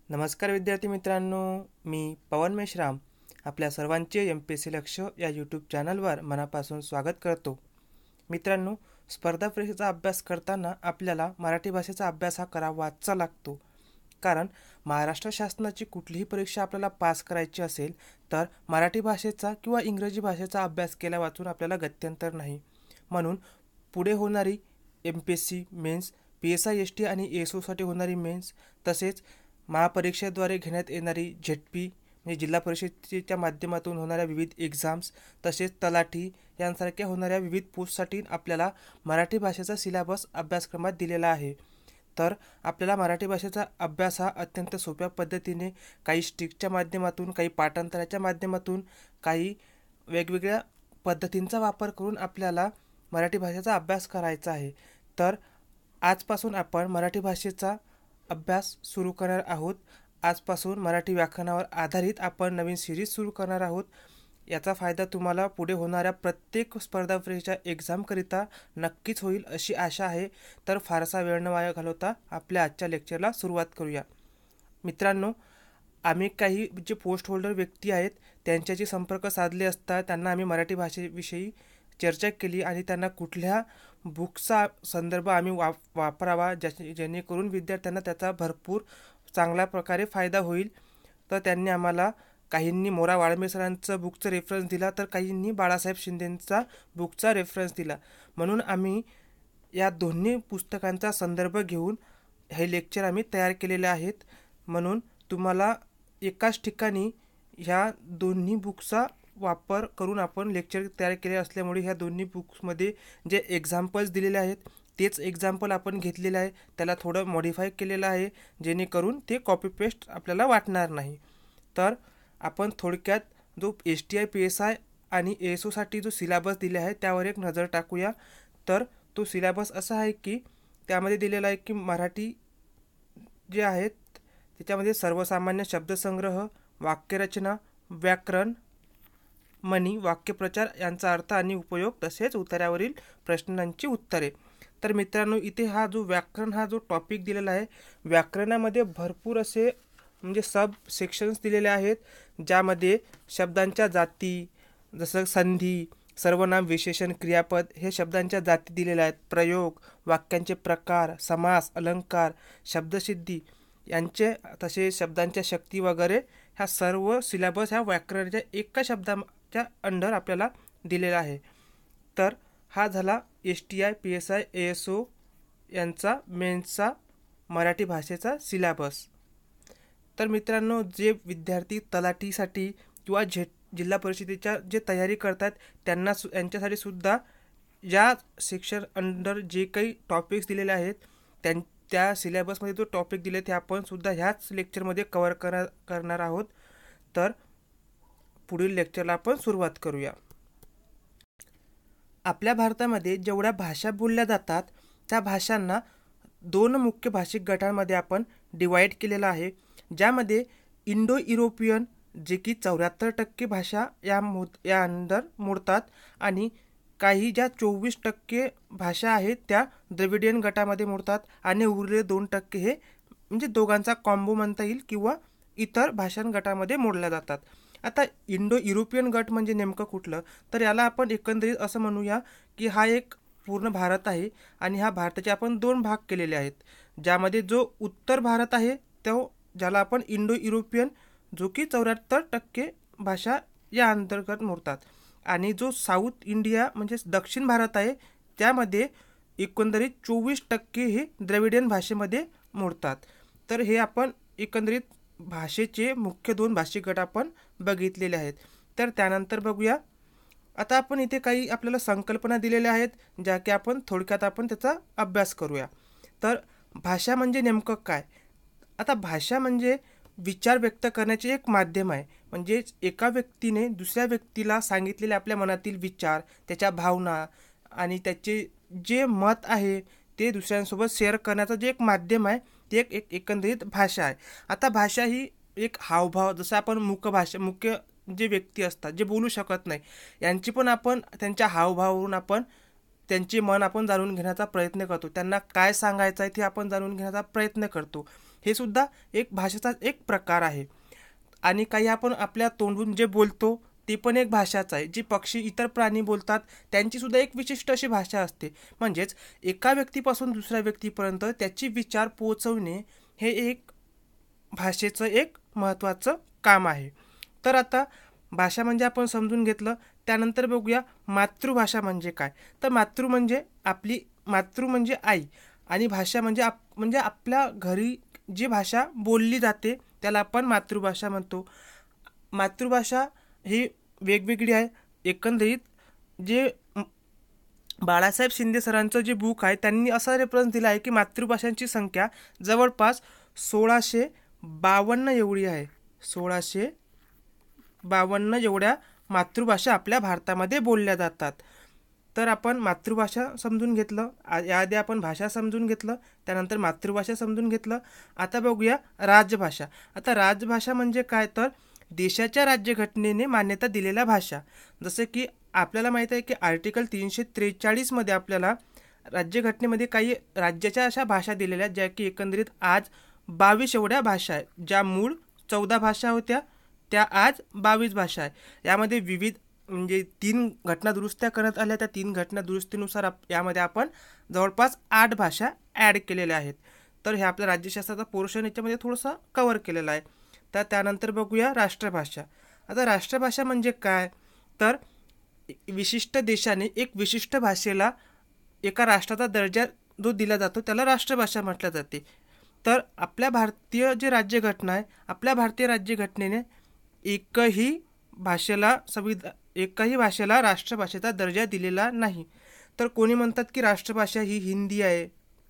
नमस्कार विद्यार्थी मित्रांनो, मी पवन मेश्राम आपल्या सर्वांचे MPSC लक्ष या यूट्यूब चॅनलवर मनापासून स्वागत करतो. मित्रांनो, स्पर्धा परीक्षेचा अभ्यास करताना आपल्याला मराठी भाषेचा अभ्यास हा करावाचा लागतो. कारण महाराष्ट्र शासनाची कुठलीही परीक्षा आपल्याला पास करायची असेल तर मराठी भाषेचा किंवा इंग्रजी भाषेचा अभ्यास केल्या वाचून आपल्याला गत्यंतर नाही. म्हणून पुढे होणारी MPSC मेन्स, PSI ST आणि ASOसाठी होणारी मेन्स, तसेच महापरीक्षेद्वारे घेण्यात येणारी ZP म्हणजे जिल्हा परिषदेच्या माध्यमातून होणाऱ्या विविध एक्झाम्स, तसेच तलाठी यांसारख्या होणाऱ्या विविध पोस्टसाठी आपल्याला मराठी भाषेचा सिलेबस अभ्यासक्रमात दिलेला आहे. तर आपल्याला मराठी भाषेचा अभ्यास हा अत्यंत सोप्या पद्धतीने काही स्ट्रिक्टच्या माध्यमातून, काही पाठांतराच्या माध्यमातून, काही वेगवेगळ्या पद्धतींचा वापर करून आपल्याला मराठी भाषेचा अभ्यास करायचा आहे. तर आजपासून आपण मराठी भाषेचा अभ्यास सुरू करणार आहोत. आजपासून मराठी व्याकरणावर आधारित आपण नवीन सिरीज सुरू करणार आहोत. याचा फायदा तुम्हाला पुढे होणाऱ्या प्रत्येक स्पर्धा परीक्षेच्या एक्झामकरिता नक्कीच होईल अशी आशा आहे. तर फारसा वेळ न वाया घालवता आपल्या आजच्या लेक्चरला सुरुवात करूया. मित्रांनो, आम्ही काही जे पोस्ट होल्डर व्यक्ती आहेत त्यांच्याशी संपर्क साधले असता त्यांना आम्ही मराठी भाषेविषयी चर्चा केली आणि त्यांना कुठल्या बुक्सचा संदर्भ आम्ही वापरावा जेणेकरून विद्यार्थ्यांना त्याचा भरपूर चांगल्या प्रकारे फायदा होईल. तर त्यांनी आम्हाला काहींनी मोरा वाळंबे सरांचं बुकचं रेफरन्स दिला, तर काहींनी बाळासाहेब शिंदेंचा बुकचा रेफरन्स दिला. म्हणून आम्ही या दोन्ही पुस्तकांचा संदर्भ घेऊन हे लेक्चर आम्ही तयार केलेले आहेत. म्हणून तुम्हाला एकाच ठिकाणी ह्या दोन्ही बुक्सचा वापर करून आपण लेक्चर तयार केले असल्यामुळे ह्या दोन्ही बुक्समध्ये जे एक्झाम्पल्स दिलेले आहेत तेच एक्झाम्पल आपण घेतलेलं आहे. त्याला थोडं मॉडिफाय केलेलं आहे जेणेकरून ते कॉपी पेस्ट आपल्याला वाटणार नाही. तर आपण थोडक्यात जो STI PSI आणि ASOसाठी जो सिलेबस दिला आहे त्यावर एक नजर टाकूया. तर तो सिलेबस असा आहे की त्यामध्ये दिलेला आहे की मराठी जे आहेत त्याच्यामध्ये सर्वसामान्य शब्दसंग्रह, वाक्यरचना, व्याकरण, म्हणी, वाक्यप्रचार यांचा अर्थ आणि उपयोग, तसेच उत्तरावरील प्रश्नांची उत्तरे. तर मित्रांनो, इथे हा जो व्याकरण हा जो टॉपिक दिलेला आहे, व्याकरणामध्ये भरपूर असे म्हणजे सब सेक्शन्स दिलेले आहेत ज्यामध्ये शब्दांच्या जाती, जसं संधी, सर्वनाम, विशेषण, क्रियापद हे शब्दांच्या जाती दिलेल्या आहेत. प्रयोग, वाक्यांचे प्रकार, समास, अलंकार, शब्दसिद्धी यांचे, तसे शब्दांच्या शक्ती वगैरे ह्या सर्व सिलेबस ह्या व्याकरणाच्या एका शब्दाच्या अंडर आपल्याला दिलेला आहे. तर हा झाला STI PSI ASO यांचा मेन्सचा मराठी भाषेचा सिलेबस. तर मित्रांनो, जे विद्यार्थी तलाठीसाठी किंवा जिल्हा परिषदेच्या जे तयारी करतात त्यांना यांच्यासाठी सुद्धा या सेक्शन अंडर जे काही टॉपिक्स दिलेले आहेत त्या सिलेबसमध्ये जो टॉपिक दिले ते आपण सुद्धा ह्याच लेक्चरमध्ये कव्हर करणार आहोत. तर पुढील लेक्चरला आपण सुरुवात करूया. आपल्या भारतामध्ये जेवढ्या भाषा बोलल्या जातात त्या भाषांना दोन मुख्य भाषिक गटांमध्ये आपण डिवाईड केलेलं आहे, ज्यामध्ये इंडो युरोपियन जे की 74% भाषा या अंडर मोडतात आणि काही ज्या 24% भाषा आहेत त्या द्रविडियन गटामध्ये मोडतात आणि उरलेले 2% हे म्हणजे दोघांचा कॉम्बो म्हणता येईल किंवा इतर भाषां गटामध्ये मोडल्या जातात. आता इंडो युरोपियन गट म्हणजे नेमकं कुठलं, तर याला आपण एकंदरीत असं म्हणूया की हा एक पूर्ण भारत आहे आणि ह्या भारताचे आपण 2 भाग केलेले आहेत, ज्यामध्ये जो उत्तर भारत आहे तो ज्याला आपण इंडो युरोपियन जो की 74% भाषा या अंतर्गत मोडतात आणि जो साऊथ इंडिया म्हणजे दक्षिण भारत आहे त्यामध्ये एकंदरीत 24% हे द्रविडियन भाषेमध्ये मोडतात. तर हे आपण एकंदरीत भाषेचे मुख्य 2 भाषिक गट आपण बघितलेले आहेत. तर त्यानंतर बघूया, आता आपण इथे काही आपल्याला संकल्पना दिलेल्या आहेत ज्या की आपण थोडक्यात आपण त्याचा अभ्यास करूया. तर भाषा म्हणजे नेमकं काय? आता भाषा म्हणजे विचार व्यक्त करण्याचे एक माध्यम आहे. म्हणजे एका व्यक्तीने दुसऱ्या व्यक्तीला सांगितलेले आपल्या मनातील विचार, त्याच्या भावना आणि त्याचे जे मत आहे ते दुसऱ्यांसोबत शेअर करण्याचं जे एक माध्यम आहे ते एक एकंदरीत भाषा आहे. आता भाषा ही एक हावभाव, जसं आपण मुख्य जे व्यक्ती असतात जे बोलू शकत नाही यांची पण आपण त्यांच्या हावभावावरून आपण त्यांचे मन आपण जाणून घेण्याचा प्रयत्न करतो, त्यांना काय सांगायचं आहे ते आपण जाणून घेण्याचा प्रयत्न करतो. हे सुद्धा एक भाषेचा एक प्रकार आहे. आणि काही आपण आपल्या तोंडून जे बोलतो ती पण एक भाषाच आहे. जी पक्षी इतर प्राणी बोलतात त्यांची सुद्धा एक विशिष्ट अशी भाषा असते. म्हणजेच एका व्यक्तीपासून दुसऱ्या व्यक्तीपर्यंत त्याची विचार पोहोचवणे हे एक भाषेचं एक महत्त्वाचं काम आहे. तर आता भाषा म्हणजे आपण समजून घेतलं. त्यानंतर बघूया मातृभाषा म्हणजे काय. तर मातृ म्हणजे आई आणि भाषा म्हणजे आपल्या घरी जी भाषा बोलली जाते त्याला आपण मातृभाषा म्हणतो. मातृभाषा ही वेगवेगळी आहे. एकंदरीत जे बाळासाहेब शिंदे सरांचं जे बुक आहे त्यांनी असा रेफरन्स दिला आहे की मातृभाषांची संख्या जवळपास 1652 एवढी आहे. 1652 एवढ्या मातृभाषा आपल्या भारतामध्ये बोलल्या जातात. तर आपण मातृभाषा समजून घेतलं, याआधी आपण भाषा समजून घेतलं, त्यानंतर मातृभाषा समजून घेतलं. आता बघूया राजभाषा. आता राजभाषा म्हणजे काय, तर देशाच्या राज्यघटनेने मान्यता दिलेल्या भाषा. जसे की आपल्याला माहीत आहे की आर्टिकल 343 मध्ये आपल्याला राज्यघटनेमध्ये काही राज्याच्या अशा भाषा दिलेल्या ज्या की एकंदरीत आज 22 एवढ्या भाषा आहेत. ज्या मूळ 14 भाषा होत्या त्या आज 22 भाषा आहे. यामध्ये विविध म्हणजे 3 घटना दुरुस्त्या करण्यात आल्या. त्या 3 घटना दुरुस्तीनुसार यामध्ये आपण जवळपास 8 भाषा ॲड केलेल्या आहेत. तर हे आपल्या राज्यशास्त्राचा पोर्शन याच्यामध्ये थोडंसं कव्हर केलेलं आहे. तर त्यानंतर बघूया राष्ट्रभाषा. आता राष्ट्रभाषा म्हणजे काय, तर विशिष्ट देशाने एक विशिष्ट भाषेला एका राष्ट्राचा दर्जा जो दिला जातो त्याला राष्ट्रभाषा म्हटलं जाते. तर आपल्या भारतीय जे राज्यघटना आहे, आपल्या भारतीय राज्यघटनेने एकही भाषेला राष्ट्रभाषेचा दर्जा दिलेला नाही. तर कोणी म्हणतात की राष्ट्रभाषा ही हिंदी आहे,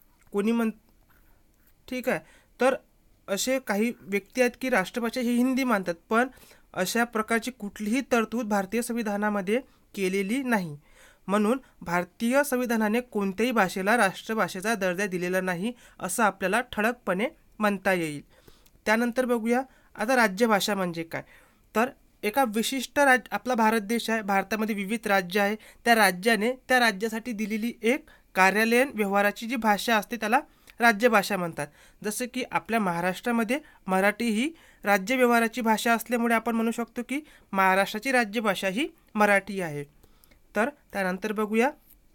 ठीक आहे. तर असे काही व्यक्ती आहेत की राष्ट्रभाषा ही हिंदी मानतात, पण अशा प्रकारची कुठलीही तरतूद भारतीय संविधानामध्ये केलेली नाही. म्हणून भारतीय संविधानाने कोणत्याही भाषेला राष्ट्रभाषेचा दर्जा दिलेला नाही असं आपल्याला ठळकपणे म्हणता येईल. त्यानंतर बघूया आता राज्यभाषा म्हणजे काय. तर एका विशिष्ट आपला भारत देश आहे, भारतामध्ये विविध राज्य आहे, त्या राज्याने त्या राज्यासाठी दिलेली एक कार्यालयीन व्यवहाराची जी भाषा असते त्याला राज्यभाषा म्हणतात. जसं की आपल्या महाराष्ट्रामध्ये मराठी ही राज्य व्यवहाराची भाषा असल्यामुळे आपण म्हणू शकतो की महाराष्ट्राची राज्यभाषा ही मराठी आहे. तर त्यानंतर बघूया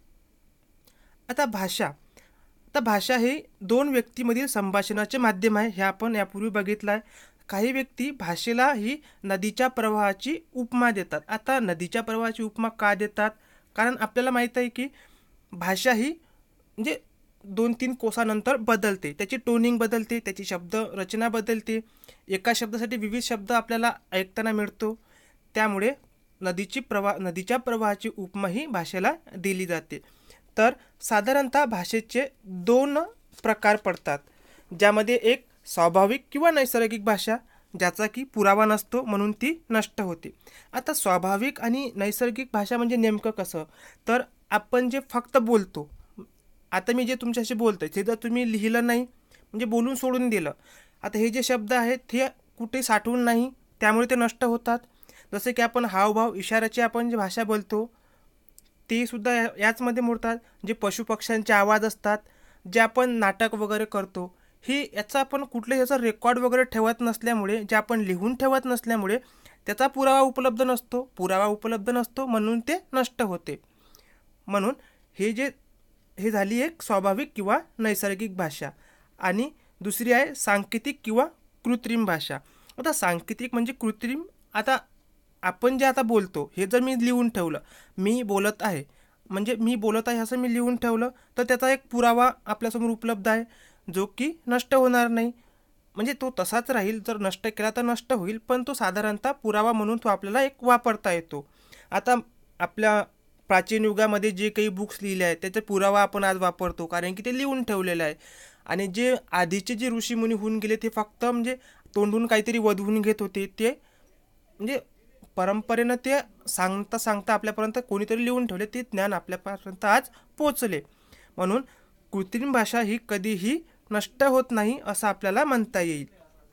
आता भाषा. आता भाषा हे 2 व्यक्तीमधील संभाषणाचे माध्यम आहे, हे आपण यापूर्वी बघितलं आहे. काही व्यक्ती भाषेला ही नदीच्या प्रवाहाची उपमा देतात. आता नदीच्या प्रवाहाची उपमा का देतात, कारण आपल्याला माहीत आहे की भाषा ही म्हणजे 2-3 कोसानंतर बदलते, त्याची टोनिंग बदलते, त्याची शब्द रचना बदलते, एका शब्दासाठी विविध शब्द आपल्याला ऐकताना मिळतो. त्यामुळे नदीच्या प्रवाहाची उपमा ही भाषेला दिली जाते. तर साधारणतः भाषेचे 2 प्रकार पडतात, ज्यामध्ये एक स्वाभाविक किंवा नैसर्गिक भाषा, ज्याचा की पुरावा नसतो म्हणून ती नष्ट होते. आता स्वाभाविक आणि नैसर्गिक भाषा म्हणजे नेमकं कसं, तर आपण जे फक्त बोलतो, आता मी जे तुमच्याशी बोलतोय ते जर तुम्ही लिहिलं नाही म्हणजे बोलून सोडून दिलं, आता हे जे शब्द आहेत हे कुठे साठवून नाही, त्यामुळे ते नष्ट होतात. जसे की आपण हावभाव इशाऱ्याची आपण जी भाषा बोलतो ते सुद्धा याचमध्ये मोडतात. जे पशुपक्ष्यांचे आवाज असतात, जे आपण नाटक वगैरे करतो, ही याचा आपण याचा रेकॉर्ड वगैरे ठेवत नसल्यामुळे, जे आपण लिहून ठेवत नसल्यामुळे त्याचा पुरावा उपलब्ध नसतो म्हणून ते नष्ट होते. म्हणून हे झाली एक स्वाभाविक किंवा नैसर्गिक भाषा. आणि दुसरी आहे सांकेतिक किंवा कृत्रिम भाषा. आता सांकेतिक म्हणजे कृत्रिम. आता आपण जे आता बोलतो हे जर मी लिहून ठेवलं, मी बोलत आहे असं मी लिहून ठेवलं, तर त्याचा एक पुरावा आपल्यासमोर उपलब्ध आहे जो की नष्ट होणार नाही. म्हणजे तो तसाच राहील, जर नष्ट केला तर नष्ट होईल, पण तो साधारणतः पुरावा म्हणून तो आपल्याला एक वापरता येतो. आता आपल्या प्राचीन युगामध्ये जे काही बुक्स लिहिले आहेत त्याचा पुरावा आपण आज वापरतो, कारण की ते लिहून ठेवलेलं आहे. आणि जे आधीचे जे ऋषीमुनी होऊन गेले ते फक्त म्हणजे तोंडून काहीतरी वधवून घेत होते, ते म्हणजे परंपरेनं ते सांगता आपल्यापर्यंत कोणीतरी लिहून ठेवले, ते ज्ञान आपल्यापर्यंत आज पोचले. म्हणून कृत्रिम भाषा ही कधीही नष्ट होत नाही असं आपल्याला म्हणता येईल.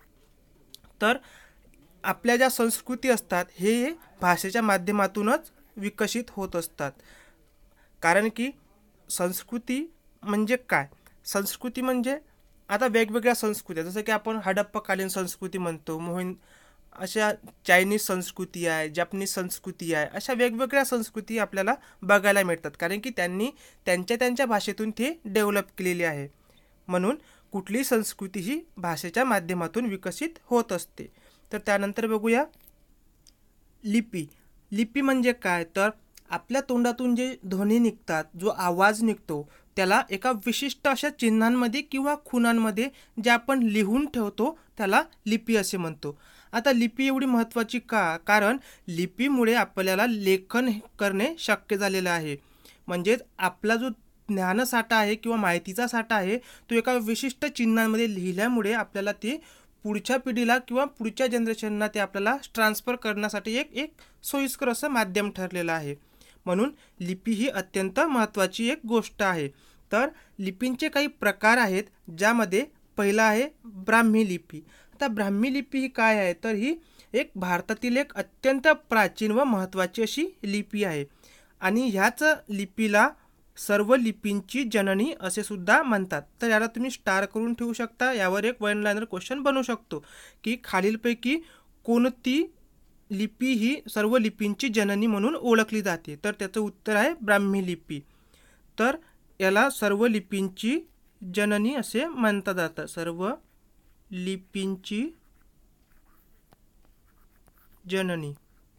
तर आपल्या ज्या संस्कृती असतात हे भाषेच्या माध्यमातूनच विकसित होत असतात. कारण की संस्कृती म्हणजे काय, संस्कृती म्हणजे आता वेगवेगळ्या संस्कृत्या, जसं की आपण हडप्पाकालीन संस्कृती म्हणतो, अशा चायनीज संस्कृती आहे, जपनीज संस्कृती आहे, अशा वेगवेगळ्या संस्कृती आपल्याला बघायला मिळतात, कारण की त्यांनी त्यांच्या त्यांच्या भाषेतून ते डेव्हलप केलेली आहे. म्हणून कुठलीही संस्कृती ही भाषेच्या माध्यमातून विकसित होत असते. तर त्यानंतर बघूया लिपी. लिपी म्हणजे काय, तर आपल्या तोंडातून जे ध्वनी निघतात, जो आवाज निघतो, त्याला एका विशिष्ट अशा चिन्हांमध्ये किंवा खुणांमध्ये जे आपण लिहून ठेवतो त्याला लिपी असे म्हणतो. आता लिपी एवढी महत्त्वाची का, कारण लिपीमुळे आपल्याला लेखन करणे शक्य झालेलं आहे. म्हणजेच आपला जो ज्ञानसाठा आहे किंवा माहितीचा साठा आहे तो एका विशिष्ट चिन्हांमध्ये लिहिल्यामुळे आपल्याला ते पुढच्या पिढीला किंवा पुढच्या जनरेशनना ते आपल्याला ट्रान्सफर करण्यासाठी एक सोयीस्कर असं माध्यम ठरलेलं आहे. म्हणून लिपी ही अत्यंत महत्त्वाची एक गोष्ट आहे. तर लिपींचे काही प्रकार आहेत, ज्यामध्ये पहिला आहे ब्राह्मी लिपी. आता ब्राह्मी लिपी ही काय आहे, तर ही एक भारतातील एक अत्यंत प्राचीन व महत्त्वाची अशी लिपी आहे आणि ह्याच लिपीला सर्व लिपींची जननी असे सुद्धा म्हणतात. तर याला तुम्ही स्टार करून ठेवू शकता. यावर एक वन लाइनर क्वेश्चन बनवू शकतो की खालीलपैकी कोणती लिपी ही सर्व लिपींची जननी म्हणून ओळखली जाते, तर त्याचं उत्तर आहे ब्राह्मी लिपी. तर याला सर्व लिपींची जननी असे म्हणतात जातं, सर्व लिपींची जननी.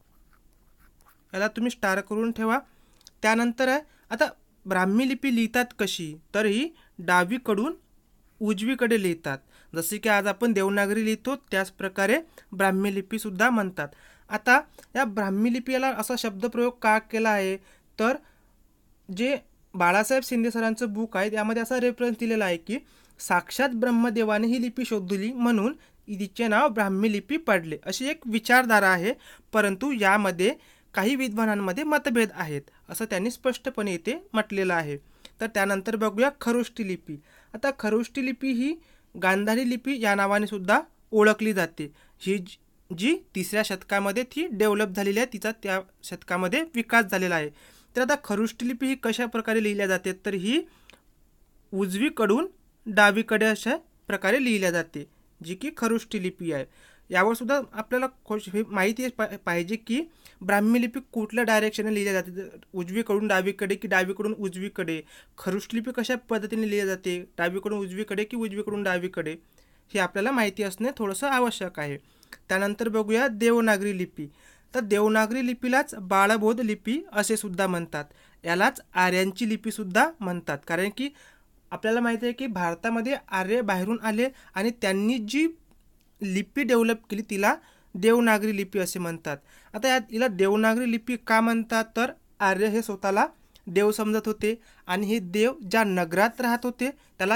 याला तुम्ही स्टार करून ठेवा. त्यानंतर आहे आता ब्राह्मी लिपी लिहितात कशी, तर ही डावीकडून उजवीकडे लिहितात. जसे की आज आपण देवनागरी लिहितो त्याच प्रकारे ब्राह्मी लिपी सुद्धा म्हणतात. आता या ब्राह्मी लिपीला असा शब्दप्रयोग का केला आहे, तर जे बाळासाहेब शिंदे सरांचं बुक आहे त्यामध्ये असा रेफरन्स दिलेला आहे की साक्षात ब्रह्मदेवाने ही लिपी शोधली म्हणून तिचे नाव ब्राह्मी लिपी पडले, अशी एक विचारधारा आहे. परंतु यामध्ये काही विद्वानांमध्ये मतभेद आहेत असं त्यांनी स्पष्टपणे इथे म्हटलेलं आहे. तर त्यानंतर बघूया खरोष्टी लिपी. आता खरोष्टी लिपी ही गांधारी लिपी या नावाने सुद्धा ओळखली जाते. ही जी 3ऱ्या शतकामध्ये ती डेव्हलप झालेली आहे, तिचा त्या शतकामध्ये विकास झालेला आहे. तर आता खरोष्टी लिपी ही कशा प्रकारे लिहिल्या जाते, तर ही उजवीकडून डावीकडे अशा प्रकारे लिहिल्या जाते, जी की खरोष्टी लिपी आहे. यावर सुद्धा आपल्याला माहिती पाहिजे की ब्राह्मी लिपी कुठल्या डायरेक्शनने लिहिल्या जाते, उजवीकडून डावीकडे की डावीकडून उजवीकडे. खरोष्टी लिपी कशा पद्धतीने लिहिली जाते, डावीकडून उजवीकडे की उजवीकडून डावीकडे, हे आपल्याला माहिती असणे थोडंसं आवश्यक आहे. त्यानंतर बघूया देवनागरी लिपी. तर देवनागरी लिपीलाच बाळबोध लिपी असे सुद्धा म्हणतात. यालाच आर्यांची लिपीसुद्धा म्हणतात, कारण की आपल्याला माहिती आहे की भारतामध्ये आर्य बाहेरून आले आणि त्यांनी जी लिपी डेव्हलप केली तिला देवनागरी लिपी असे म्हणतात. आता हिला देवनागरी लिपी का म्हणतात, तर आर्य हे स्वतःला देव समजत होते आणि हे देव ज्या नगरात राहत होते त्याला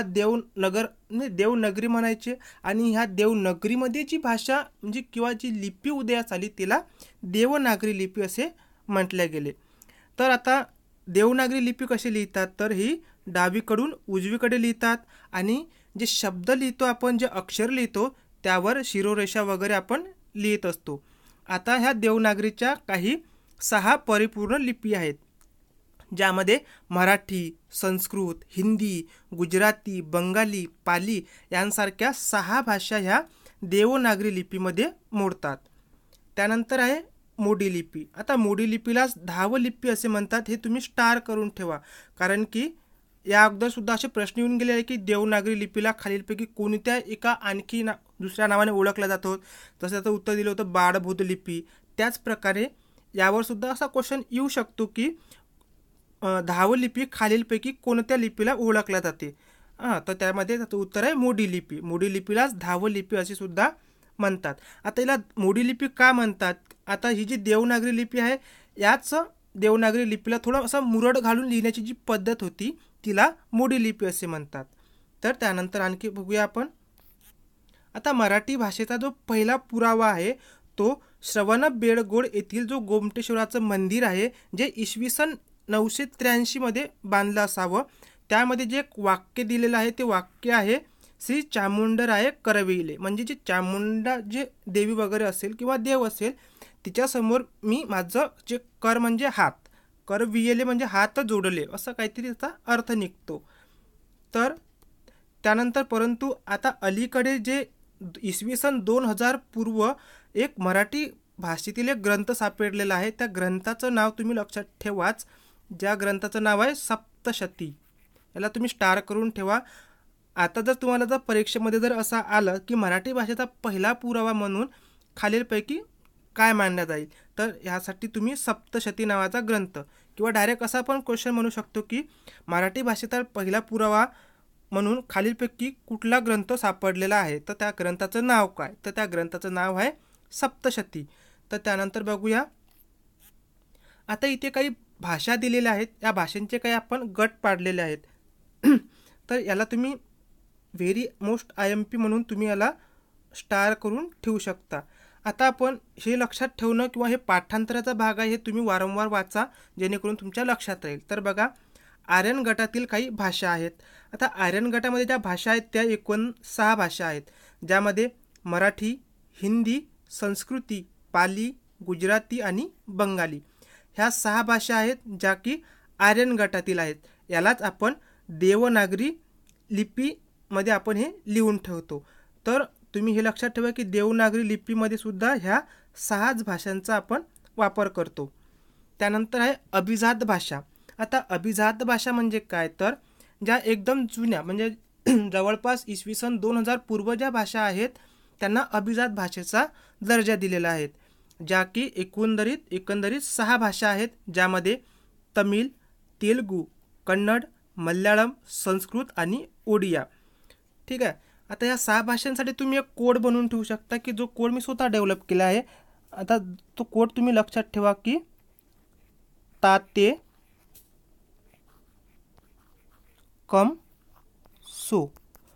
देवनगरी म्हणायचे आणि ह्या देवनगरीमध्ये जी भाषा म्हणजे किंवा जी लिपी उदयास आली तिला देवनागरी लिपी असे म्हटले गेले. तर आता देवनागरी लिपी कशी लिहितात, तर ही डावीकडून उजवीकडे लिहितात आणि जे शब्द लिहितो आपण, जे अक्षर लिहितो त्यावर शिरोरेषा वगैरे आपण लिहित असतो. आता ह्या देवनागरीच्या काही 6 परिपूर्ण लिपी आहेत, ज्यामध्ये मराठी, संस्कृत, हिंदी, गुजराती, बंगाली, पाली यांसारख्या 6 भाषा ह्या देवनागरी लिपीमध्ये मोडतात. त्यानंतर आहे मोडी लिपी. आता मोडी लिपीलाच धाव लिपी असे म्हणतात, हे तुम्ही स्टार करून ठेवा, कारण की या अगोदर सुद्धा असे प्रश्न येऊन गेले आहे की देवनागरी लिपीला खालीलपैकी कोणत्या एका आणखी दुसऱ्या नावाने ओळखला जातो, तसं त्याचं उत्तर दिलं होतं बाळबोध लिपी. त्याचप्रकारे यावर सुद्धा असा क्वेश्चन येऊ शकतो की धाव लिपी खालीलपैकी कोणत्या लिपीला ओळखल्या जाते. तर त्यामध्ये त्याचं उत्तर आहे मोडी लिपी. मोडी लिपीलाच धाव लिपी असे सुद्धा म्हणतात. आता हिला मोडी लिपी का म्हणतात, आता ही जी देवनागरी लिपी आहे याच देवनागरी लिपीला थोडं असं मुरड घालून लिहिण्याची जी पद्धत होती तिला मोडी लिपी असे म्हणतात. तर त्यानंतर आणखी बघूया आपण. आता मराठी भाषेचा जो पहिला पुरावा आहे तो श्रवणबेळगोळ येथील जो गोमटेश्वराचं मंदिर आहे, जे इसवी सन 983 मध्ये बांधलं असावं. त्यामध्ये जे वाक्य दिलेलं आहे ते वाक्य आहे श्री चामुंडराय करविले. म्हणजे जे चामुंडा जे देवी वगैरे असेल किंवा देव असेल तिच्यासमोर मी माझं जे कर म्हणजे हात, करविले म्हणजे हात जोडले, असं काहीतरी त्याचा अर्थ निघतो. तर त्यानंतर परंतु आता अलीकडे जे इसवी सन 2000 पूर्व एक मराठी भाषेतील एक ग्रंथ सापडलेला आहे. त्या ग्रंथाचं नाव तुम्ही लक्षात ठेवाच. ज्या ग्रंथाचं नाव आहे सप्तशती. याला तुम्ही स्टार करून ठेवा. आता जर तुम्हाला जर परीक्षेमध्ये जर असं आलं की मराठी भाषेचा पहिला पुरावा म्हणून खालीलपैकी काय मानण्यात जाईल, तर ह्यासाठी तुम्ही सप्तशती नावाचा ग्रंथ किंवा डायरेक्ट असा पण क्वेश्चन म्हणू शकतो की मराठी भाषेचा पहिला पुरावा म्हणून खालीलपैकी कुठला ग्रंथ सापडलेला आहे, तर त्या ग्रंथाचं नाव काय, तर त्या ग्रंथाचं नाव आहे सप्तशती. तर त्यानंतर बघूया. आता इथे काही भाषा दिलेल्या आहेत. या भाषांचे काही आपण गट पाडलेले आहेत. तर याला तुम्ही व्हेरी मोस्ट IMP म्हणून तुम्ही याला स्टार करून ठेवू शकता. आता आपण हे लक्षात ठेवणं किंवा हे पाठांतराचा भाग आहे, हे तुम्ही वारंवार वाचा जेणेकरून तुमच्या लक्षात राहील. तर बघा, आर्यन गटातील काही भाषा आहेत. आता आर्यन गटामध्ये ज्या भाषा आहेत त्या एकूण 6 भाषा आहेत, ज्यामध्ये मराठी, हिंदी, संस्कृती, पाली, गुजराती आणि बंगाली ह्या 6 भाषा आहेत ज्या की आर्यन गटातील आहेत. यालाच आपण देवनागरी लिपीमध्ये आपण हे लिहून ठेवतो. तर तुम्ही हे लक्षात ठेवा की देवनागरी लिपीमध्ये सुद्धा ह्या 6 भाषांचा आपण वापर करतो. त्यानंतर आहे अभिजात भाषा. आता अभिजात भाषा म्हणजे काय, तर ज्या एकदम जुन्या म्हणजे जवळपास इसवी सन 2000 पूर्व ज्या भाषा आहेत त्यांना अभिजात भाषेचा दर्जा दिलेला आहे, ज्या की एकंदरीत 6 भाषा आहेत, ज्यामध्ये तमिळ, तेलुगू, कन्नड, मल्याळम, संस्कृत आणि ओडिया. ठीक आहे. आता या 6 भाषांसाठी तुम्ही एक कोड बनवून ठेवू शकता की जो कोड मी स्वतः डेव्हलप केला आहे. आता तो कोड तुम्ही लक्षात ठेवा की ताते कम सो.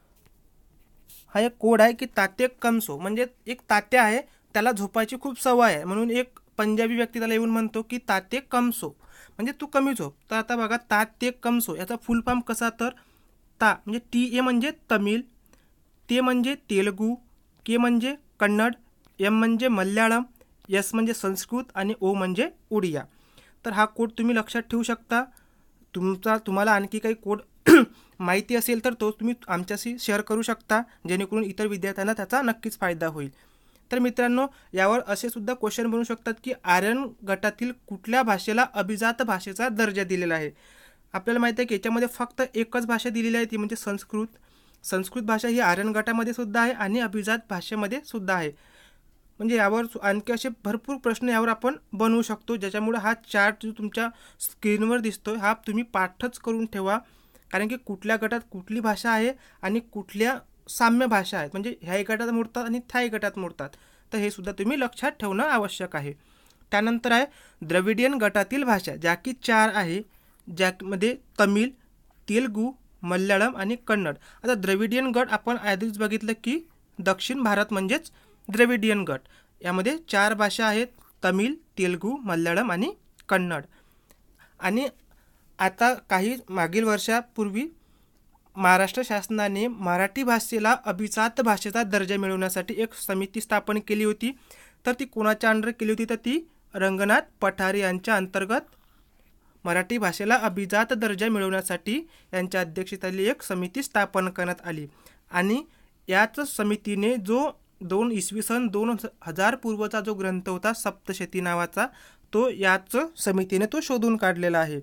हा एक कोड आहे की ताते कम सो म्हणजे एक तात्या आहे, त्याला झोपायची खूप सवय आहे, म्हणून एक पंजाबी व्यक्ती त्याला येऊन म्हणतो की ताते कम सो म्हणजे तू कमी झोप. तर आता बघा, ताते कम सो याचा फुल फॉर्म कसा, तर ता म्हणजे TA म्हणजे तमिळ, ते म्हणजे तेलुगू, के म्हणजे कन्नड, M म्हणजे मल्याळम, S म्हणजे संस्कृत आणि O म्हणजे ओडिया. तर हा कोड तुम्ही लक्षात ठेवू शकता. तुम्हाला आणखी काही कोड माहिती असेल तर तो तुम्ही आमच्याशी शेअर करू शकता, जेणेकरून इतर विद्यार्थ्यांना त्याचा नक्कीच फायदा होईल. तर मित्रांनो, यावर असे सुद्धा क्वेश्चन बनू शकतात की आर्यन गटातील कुठल्या भाषेला अभिजात भाषेचा दर्जा दिलेला आहे. आपल्याला माहिती आहे की याच्यामध्ये फक्त एकच भाषा दिलेली आहे, ती म्हणजे संस्कृत. संस्कृत भाषा ही आर्यन गटामध्ये सुद्धा आहे आणि अभिजात भाषेमध्ये सुद्धा आहे. म्हणजे यावर आणखी असे भरपूर प्रश्न यावर आपण बनवू शकतो, ज्याच्यामुळे हा चार्ट जो तुमच्या स्क्रीनवर दिसतोय हा तुम्ही पाठच करून ठेवा. कारण की कुठल्या गटात कुठली भाषा आहे आणि कुठल्या साम्य भाषा आहेत, म्हणजे ह्याही गटात मोडतात आणि त्याही गटात मोडतात, तर हे सुद्धा तुम्ही लक्षात ठेवणं आवश्यक आहे. त्यानंतर आहे द्रविडियन गटातील भाषा, ज्या की 4 आहे, ज्यामध्ये तमिळ, तेलुगू, मल्याळम आणि कन्नड. आता द्रविडियन गट आपण आधीच बघितलं की दक्षिण भारत म्हणजेच द्रविडियन गट. यामध्ये 4 भाषा आहेत, तमिळ, तेलुगू, मल्याळम आणि कन्नड. आणि आता काही मागील वर्षापूर्वी महाराष्ट्र शासनाने मराठी भाषेला अभिजात भाषेचा दर्जा मिळवण्यासाठी एक समिती स्थापन केली होती. तर ती कोणाच्या अंडर केली होती, तर ती रंगनाथ पठारे यांच्या अंतर्गत मराठी भाषेला अभिजात दर्जा मिळवण्यासाठी यांच्या अध्यक्षतेखाली एक समिती स्थापन करण्यात आली. आणि याच समितीने जो इसवी सन 2000 पूर्वचा जो ग्रंथ होता सप्तशती नावाचा, तो याच समितीने तो शोधून काढलेला आहे.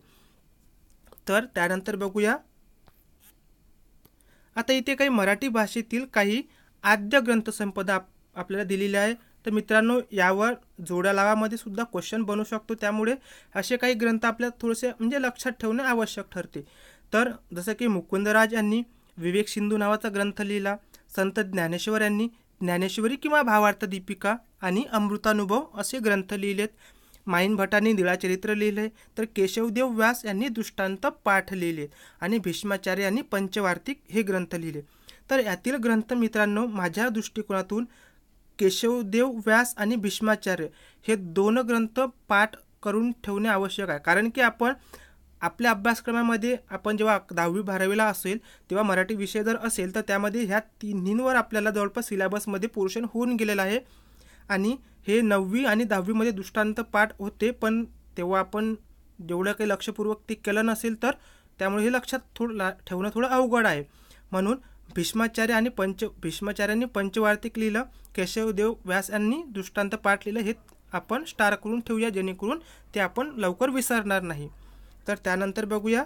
तर त्यानंतर बघूया. आता इथे काही मराठी भाषेतील काही आद्य ग्रंथसंपदा आपल्याला दिलेली आहे. तर मित्रांनो, यावर जोड्या लावामध्ये सुद्धा क्वेश्चन बनू शकतो, त्यामुळे असे काही ग्रंथ आपल्याला थोडेसे म्हणजे लक्षात ठेवणे आवश्यक ठरते. तर जसं की मुकुंदराज यांनी विवेक सिंधू नावाचा ग्रंथ लिहिला, संत ज्ञानेश्वर यांनी ज्ञानेश्वरी किंवा भावार्थ दीपिका आणि अमृतानुभव असे ग्रंथ लिहिलेत. माईन भटांनी लीळाचरित्र लिहिले, तर केशवदेव व्यास यांनी दृष्टांत पाठ लिहिले आणि भीष्माचार्य यांनी पंचवार्तिक हे ग्रंथ लिहिले. तर यातील ग्रंथ मित्रांनो, माझ्या दृष्टिकोनातून केशवदेव व्यास आणि भीष्माचार्य हे 2 ग्रंथ पाठ करून ठेवणे आवश्यक आहे. कारण की आपण आपल्या अभ्यासक्रमामध्ये आपण जेव्हा 10वी 12वीला असेल तेव्हा मराठी विषय जर असेल तर त्यामध्ये ह्या तिन्हींवर आपल्याला जवळपास सिलेबसमध्ये पोर्शन होऊन गेलेलं आहे. आणि हे 9वी आणि 10वीमध्ये दृष्टांत पाठ होते, पण तेव्हा आपण जेवढं काही लक्षपूर्वक ते केलं नसेल, तर त्यामुळे हे लक्षात ठेवणं थोडं अवघड आहे. म्हणून भीष्माचार्यांनी पंचवार्तिक लिहिलं, केशवदेव व्यास यांनी दृष्टांत पाठ लिहिलं. हे आपण स्टार करून ठेवूया जेणेकरून ते आपण लवकर विसरणार नाही. तर त्यानंतर बघूया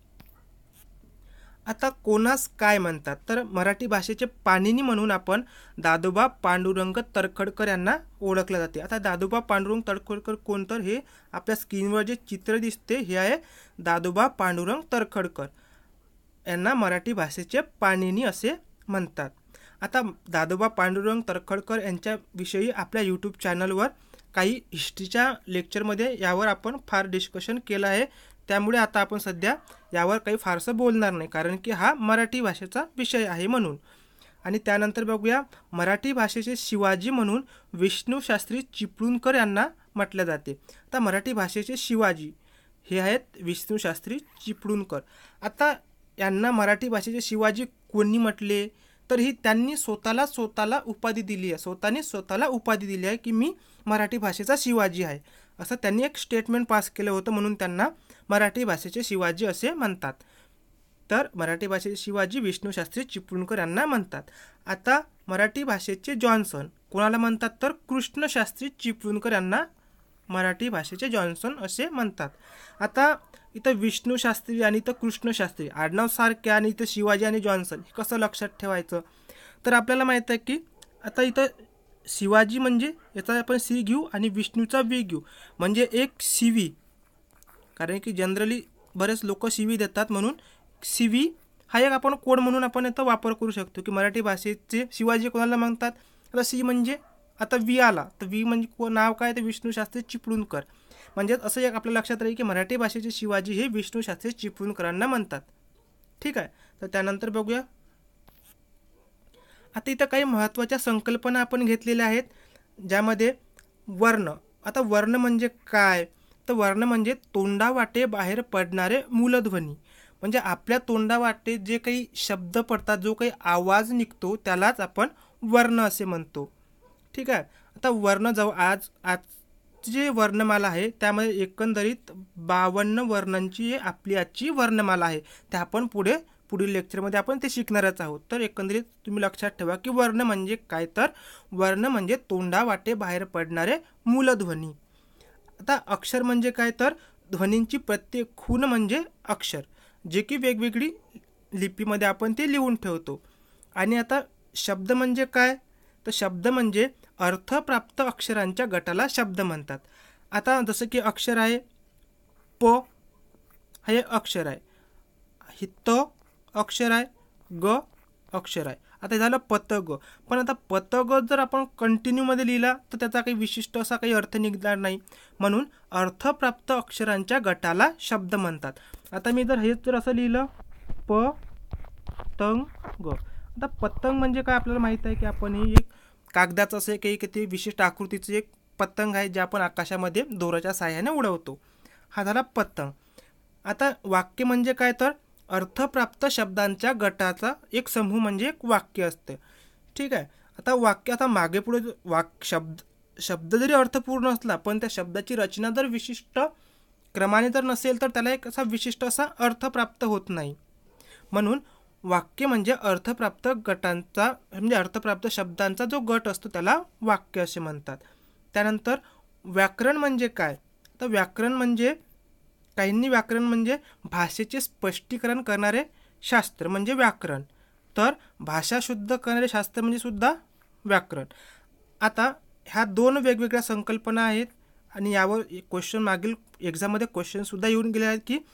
आता कोणास काय म्हणतात. तर मराठी भाषेचे पाणिनी म्हणून आपण दादोबा पांडुरंग तर्खडकर यांना ओळखले जाते. आता दादोबा पांडुरंग तर्खडकर कोण, तर हे आपल्या स्क्रीनवर जे चित्र दिसते हे आहे दादोबा पांडुरंग तर्खडकर. यांना मराठी भाषेचे पाणिनी असे म्हणतात. आता दादोबा पांडुरंग तर्खडकर यांच्याविषयी आपल्या यूट्यूब चॅनलवर काही हिस्ट्रीच्या लेक्चरमध्ये यावर आपण फार डिस्कशन केलं आहे. त्यामुळे आता आपण सध्या यावर काही फारसं बोलणार नाही, कारण की हा मराठी भाषेचा विषय आहे म्हणून. आणि त्यानंतर बघूया मराठी भाषेचे शिवाजी म्हणून विष्णुशास्त्री चिपळूणकर यांना म्हटले जाते. आता मराठी भाषेचे शिवाजी हे आहेत विष्णुशास्त्री चिपळूणकर. आता यांना मराठी भाषेचे शिवाजी कोणी म्हटले, तर ही त्यांनी स्वतःला उपाधी दिली आहे. स्वतःला उपाधी दिली आहे की मी मराठी भाषेचा शिवाजी आहे, असं त्यांनी एक स्टेटमेंट पास केलं होतं, म्हणून त्यांना मराठी भाषेचे शिवाजी असे म्हणतात. तर मराठी भाषेचे शिवाजी विष्णुशास्त्री चिपळूणकर यांना म्हणतात. आता मराठी भाषेचे जॉन्सन कोणाला म्हणतात, तर कृष्णशास्त्री चिपळूणकर यांना मराठी भाषेचे जॉन्सन असे म्हणतात. आता इथं विष्णुशास्त्री आणि इथं कृष्णशास्त्री आडनाव सारखे आणि इथं शिवाजी आणि जॉन्सन हे कसं लक्षात ठेवायचं, तर आपल्याला माहीत आहे की आता इथं शिवाजी म्हणजे याचा आपण सी घेऊ आणि विष्णूचा वी घेऊ, म्हणजे एक शिवी, कारण की जनरली बरेच लोक शिवी देतात, म्हणून शिवी हा एक आपण कोड म्हणून आपण याचा वापर करू शकतो की मराठी भाषेचे शिवाजी कोणाला म्हणतात. आता सी म्हणजे आता वी आला, तर वी म्हणजे नाव काय, तर विष्णुशास्त्री चिपळूणकर. म्हणजे असं एक आपल्या लक्षात राहील की मराठी भाषेचे शिवाजी हे विष्णुशास्त्री चिपळूणकरांना म्हणतात. ठीक आहे. तर त्यानंतर बघूया आता इथं काही महत्त्वाच्या संकल्पना आपण घेतलेल्या आहेत, ज्यामध्ये वर्ण. आता वर्ण म्हणजे काय, तर वर्ण म्हणजे तोंडावाटे बाहेर पडणारे मूलध्वनी, म्हणजे आपल्या तोंडावाटे जे काही शब्द पडतात, जो काही आवाज निघतो त्यालाच आपण वर्ण असे म्हणतो. ठीक आहे. आता वर्ण आज जे वर्णमाला आहे त्यामध्ये एकंदरीत 52 वर्णांची आपली आजची वर्णमाला आहे. ते आपण पुढील लेक्चरमध्ये आपण ते शिकणारच आहोत. तर एकंदरीत तुम्ही लक्षात ठेवा की वर्ण म्हणजे काय, तर वर्ण म्हणजे तोंडावाटे बाहेर पडणारे मूलध्वनी. आता अक्षर म्हणजे काय, तर ध्वनींची प्रत्येक खूण म्हणजे अक्षर, जे की वेगवेगळी लिपीमध्ये आपण ते लिहून ठेवतो. आणि आता शब्द म्हणजे काय, तर शब्द म्हणजे अर्थप्राप्त अक्षरांच्या गटाला शब्द म्हणतात. आता जसं की अक्षर आहे प, हे अक्षर आहे, हित अक्षर आहे, ग अक्षर आहे. आता झालं पतग. पण आता पतग जर आपण कंटिन्यूमध्ये लिहिला तर त्याचा काही विशिष्ट असा काही अर्थ निघणार नाही, म्हणून अर्थप्राप्त अक्षरांच्या गटाला शब्द म्हणतात. आता मी हेच जर असं लिहिलं प तंग ग. आता पतंग म्हणजे काय आपल्याला माहीत आहे की आपण ही एक कागदाचं असं काही ते विशिष्ट आकृतीचं एक पतंग आहे जे आपण आकाशामध्ये दोऱ्याच्या साहाय्याने उडवतो. हा झाला पतंग. आता वाक्य म्हणजे काय, तर अर्थप्राप्त शब्दांच्या गटाचा एक समूह म्हणजे एक वाक्य असते. ठीक आहे. आता वाक्य आता मागे पुढे शब्द जरी अर्थपूर्ण असला पण त्या शब्दाची रचना जर विशिष्ट क्रमाने जर नसेल तर त्याला एक असा विशिष्ट असा अर्थ प्राप्त होत नाही. म्हणून वाक्य म्हणजे अर्थप्राप्त गटांचा म्हणजे अर्थप्राप्त शब्दांचा जो गट असतो त्याला वाक्य असे म्हणतात. त्यानंतर व्याकरण म्हणजे काय, तर व्याकरण म्हणजे काहींनी व्याकरण म्हणजे भाषेचे स्पष्टीकरण करणारे शास्त्र म्हणजे व्याकरण, तर भाषा शुद्ध करणारे शास्त्र म्हणजे सुद्धा व्याकरण. आता ह्या दोन वेगवेगळ्या संकल्पना आहेत आणि यावर क्वेश्चन मागील एक्झाममध्ये क्वेश्चनसुद्धा येऊन गेले आहेत की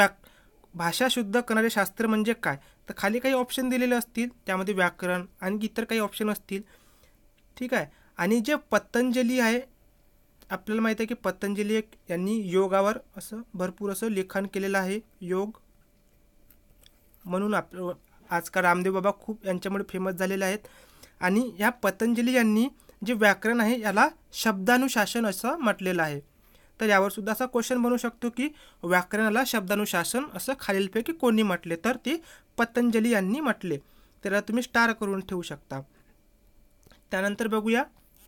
भाषा शुद्ध करणारे शास्त्र म्हणजे काय, तर खाली काही ऑप्शन दिलेले असतील त्यामध्ये व्याकरण आणि इतर काही ऑप्शन असतील. ठीक आहे. आणि जे पतंजली आहे, आपल्याला माहीत आहे की पतंजली यांनी योगावर असं भरपूर असं लिखाण केलेलं आहे, योग, म्हणून आजकाल रामदेव बाबा खूप यांच्यामुळे फेमस झालेले आहेत. आणि या पतंजली यांनी जे व्याकरण आहे याला शब्दानुशासन असं म्हटलेलं आहे. तर यावर सुद्धा असा क्वेश्चन बनू शकतो की व्याकरणाला शब्दानुशासन असं खालीलपैकी कोणी म्हटले, तर ते पतंजली यांनी म्हटले. त्याला तुम्ही स्टार करून ठेवू शकता. त्यानंतर बघूया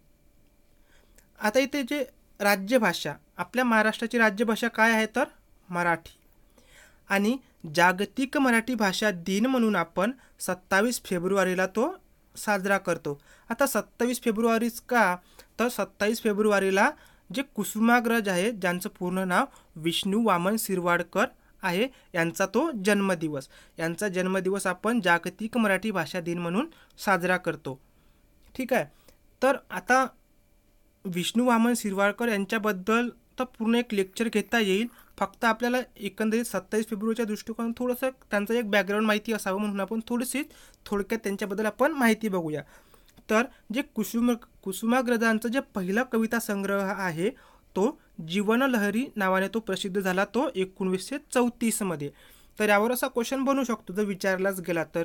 आता इथे जे राज्यभाषा, आपल्या महाराष्ट्राची राज्यभाषा काय आहे, तर मराठी. आणि जागतिक मराठी भाषा दिन म्हणून आपण 27 फेब्रुवारीला तो साजरा करतो. आता 27 फेब्रुवारीच का, तर 27 फेब्रुवारीला जे कुसुमाग्रज आहे, ज्यांचं पूर्ण नाव विष्णू वामन शिरवाडकर आहे, यांचा तो जन्मदिवस. यांचा जन्मदिवस आपण जागतिक मराठी भाषा दिन म्हणून साजरा करतो. ठीक आहे. तर आता विष्णू वामन शिरवाडकर यांच्याबद्दल तर पूर्ण एक लेक्चर घेता येईल. फक्त आपल्याला एकंदरीत 27 फेब्रुवारीच्या दृष्टिकोनातून थोडंसं त्यांचं एक बॅकग्राऊंड माहिती असावं म्हणून आपण थोडक्यात त्यांच्याबद्दल आपण माहिती बघूया. तर जे कुसुमाग्रजांचं जे पहिला कविता संग्रह आहे तो जीवनलहरी नावाने तो प्रसिद्ध झाला, तो 1934मध्ये. तर यावर असा क्वेश्चन बनू शकतो जर विचारलाच गेला तर,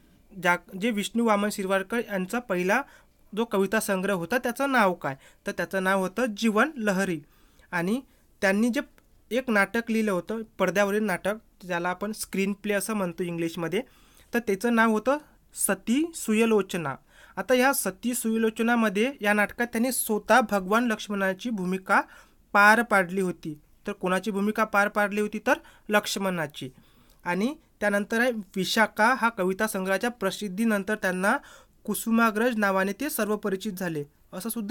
जे विष्णू वामन शिरवाडकर यांचा पहिला जो कविता संग्रह होता त्याचं नाव काय, तर त्याचं नाव होतं जीवनलहरी. आणि त्यांनी जे एक नाटक लिहिलं होतं, पडद्यावरील नाटक, ज्याला आपण स्क्रीन प्ले असं म्हणतो इंग्लिशमध्ये, तर त्याचं नाव होतं सती सुयलोचना. आता या सती सुयलोचनामध्ये या नाटकात त्यांनी स्वतः भगवान लक्ष्मणाची भूमिका पार पाडली होती. तर कोणाची भूमिका पार पाडली होती, तर लक्ष्मणाची. आणि त्यानंतर आहे विशाखा हा कविता संग्रहाच्या प्रसिद्धीनंतर त्यांना कुसुमाग्रज नावाने ते सर्व परिचित झाले. असं सुद्धा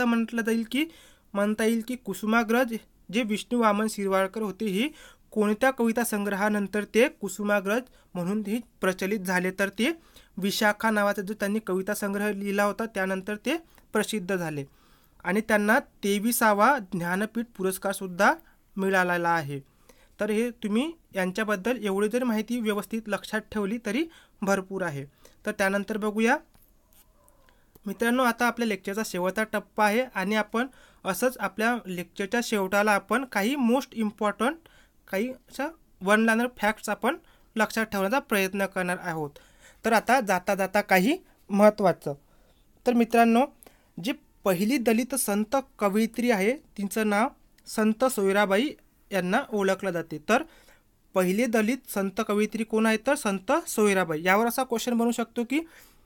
म्हणता येईल की कुसुमाग्रज जे विष्णू वामन शिरवाडकर होते, ही कोणत्या कविता संग्रहानंतर ते कुसुमाग्रज म्हणून ही प्रचलित झाले, तर ते विशाखा नावाचा जो त्यांनी कविता संग्रह लिहिला होता त्यानंतर ते प्रसिद्ध झाले. आणि त्यांना 23वा ज्ञानपीठ पुरस्कारसुद्धा मिळालेला आहे. तर हे तुम्ही यांच्याबद्दल एवढी जरी माहिती व्यवस्थित लक्षात ठेवली तरी भरपूर आहे. तर त्यानंतर बघूया मित्रांनो, आता आपल्या लेक्चरचा शेवटचा टप्पा आहे आणि आपण असंच आपल्या लेक्चरच्या शेवटाला आपण काही मोस्ट इम्पॉर्टंट काही अशा वन लायनर फॅक्ट्स आपण लक्षात ठेवण्याचा प्रयत्न करणार आहोत. तर आता जाता काही महत्त्वाचं. तर मित्रांनो, जी पहिली दलित संत कवयित्री आहे तिचं नाव संत सोयराबाई यांना ओळखलं जाते. तर पहिले दलित संत कवयित्री कोण आहे, तर संत सोयराबाई. यावर असा क्वेश्चन बनू शकतो की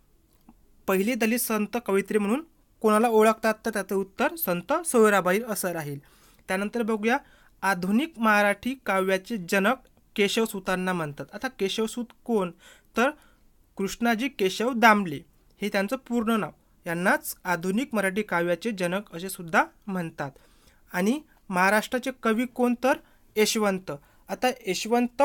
पहिली दलित संत कवयित्री म्हणून कोणाला ओळखतात, तर त्याचं उत्तर संत सोयराबाई असं राहील. त्यानंतर बघूया आधुनिक मराठी काव्याचे जनक केशवसूतांना म्हणतात. आता केशवसूत कोण, तर कृष्णाजी केशव दामले हे त्यांचं पूर्ण नाव. यांनाच आधुनिक मराठी काव्याचे जनक असे सुद्धा म्हणतात. आणि महाराष्ट्राचे कवी कोण, तर यशवंत. आता यशवंत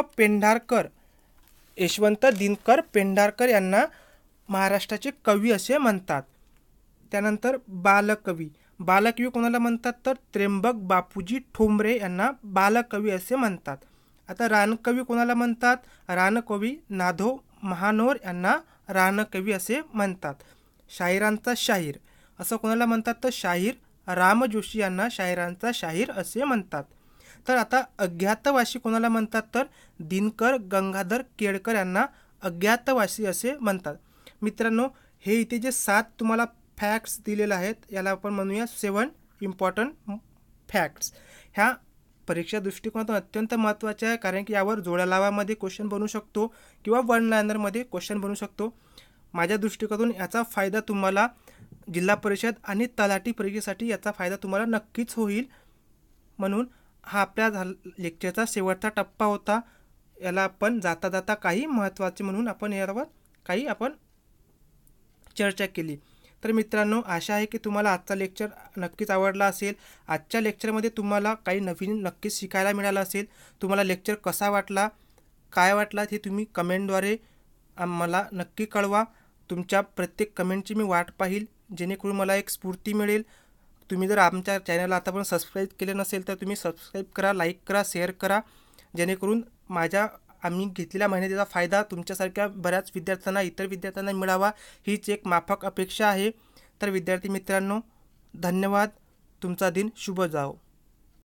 दिनकर पेंढारकर यांना महाराष्ट्राचे कवी असे म्हणतात. त्यानंतर बालकवी कोणाला म्हणतात, तर त्र्यंबक बापूजी ठोंबरे यांना बालकवी असे म्हणतात. आता रानकवी कोणाला म्हणतात, रानकवी नाधो महानोर यांना रानकवी असे म्हणतात. शाहिरांचा शाहीर असं कोणाला म्हणतात, तर शाहीर राम जोशी यांना शाहिरांचा शाहीर असे म्हणतात. तर आता अज्ञातवासी कोणाला म्हणतात, तर दिनकर गंगाधर केळकर यांना अज्ञातवासी असे म्हणतात. मित्रांनो, हे इथे जे 7 तुम्हाला फॅक्ट्स दिलेले आहेत याला आपण म्हणूया 7 इम्पॉर्टंट फॅक्ट्स. ह्या परीक्षा दृष्टिकोनातून अत्यंत महत्त्वाचे आहे, कारण की यावर जोड्या लावामध्ये क्वेश्चन बनू शकतो किंवा वन लायनरमध्ये क्वेश्चन बनू शकतो. माझ्या दृष्टिकोनातून याचा फायदा तुम्हाला जिल्हा परिषद आणि तलाठी परीक्षेसाठी याचा फायदा तुम्हाला नक्कीच होईल. म्हणून हा आपल्या लेक्चरचा शेवटचा टप्पा होता. याला आपण जाता काही महत्त्वाचे म्हणून आपण यावर काही चर्चा केली. तर मित्रांनो, आशा आहे की तुम्हाला आजचा लेक्चर नक्कीच आवडला असेल. आजच्या लेक्चरमध्ये तुम्हाला काही नवीन नक्कीच शिकायला मिळालं असेल. तुम्हाला लेक्चर कसा वाटला, काय वाटला हे तुम्ही कमेंटद्वारे मला नक्की कळवा. तुमच्या प्रत्येक कमेंटची मी वाट पाहील, जेणेकरून मला एक स्फूर्ती मिळेल. तुम्ही जर आमच्या चॅनलला आतापर्यंत सबस्क्राईब केले नसेल तर तुम्ही सबस्क्राईब करा, लाईक करा, शेअर करा, जेणेकरून आम्ही घेतलेल्या मेहनतीचा फायदा तुमच्यासारख्या बऱ्याच विद्यार्थ्यांना, इतर विद्यार्थ्यांना मिळावा, हीच एक माफक अपेक्षा आहे. तर विद्यार्थी मित्रांनो, धन्यवाद. तुमचा दिन शुभ जाओ.